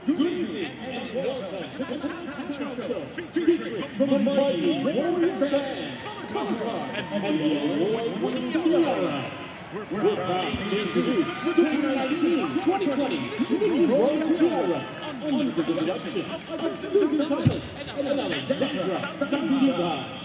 Good evening and welcome to the Top Show, featuring the mighty Warrior Band, Color Guard, and the Award TRs. We're proud to introduce the 2020 Rowe TRs under the direction of Susan Thomas and Alexandra Santiago.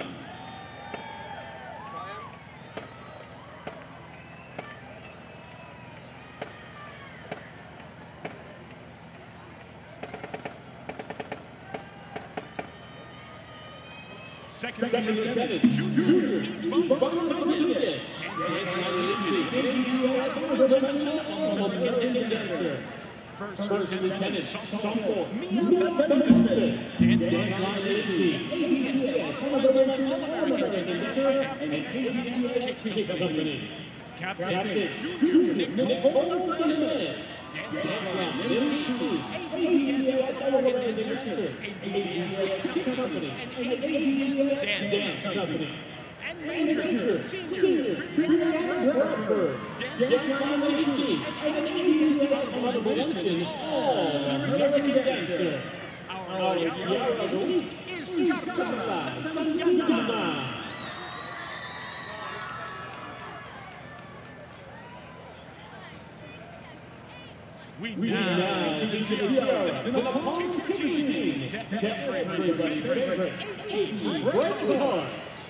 Second Lieutenant Junior Rodriguez, First Lieutenant Sophomore Mia Benitez, and ADS Kick Company. Captain Junior Nicole Martinez, ADS Organizer, ADS Kick Company, and ADS Dance Company. And Major Senior Bradford, Dan Team, and ADS Honorable Mention, All-American Dancer. Our yellow of the week is Santiago. We now introduce the Punk Routine to everybody's favorite 18 Red Hearts.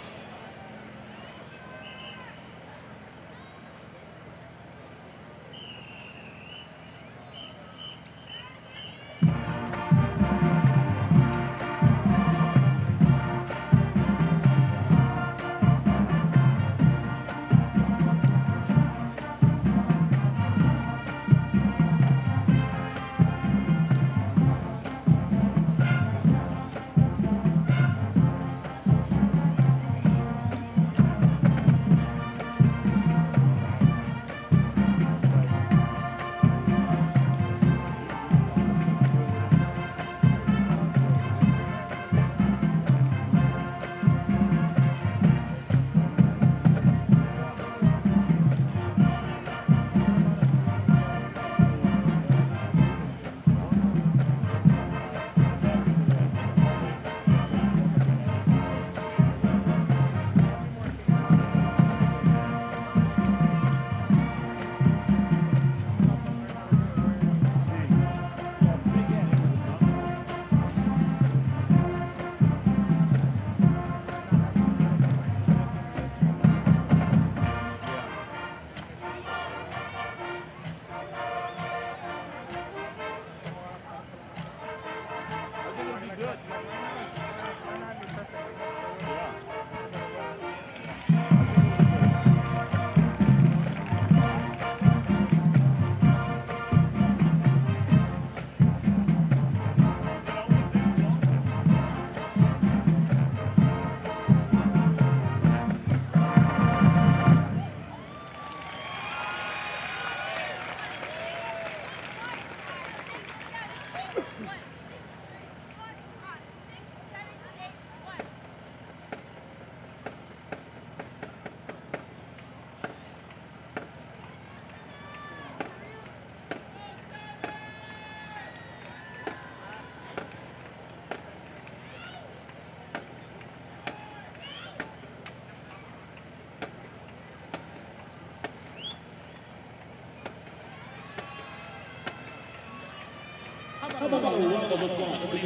How about a round of applause for the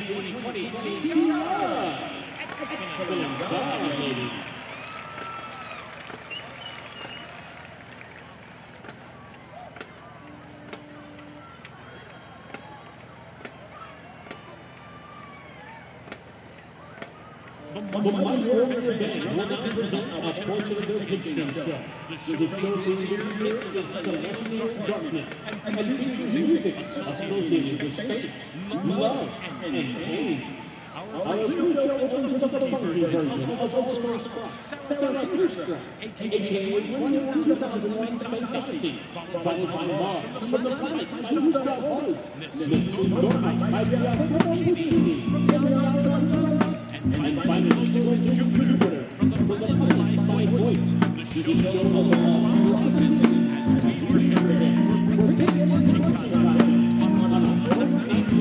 2020 TRs? Excellent job, ladies. The Mighty Warrior Band will now present our portion of the picture show. The show this year is Celestial Darkness and choosing music associated with faith, love, and pain. Our show opens up the country version of All-Star Sarah Sturka, a.k.a. 22,000 Space Odyssey, followed by Mars from the planet Two.0, from the and finally, Jupiter from the planet's life voice. The show goes along all seasons as we prepare for President Working Conference on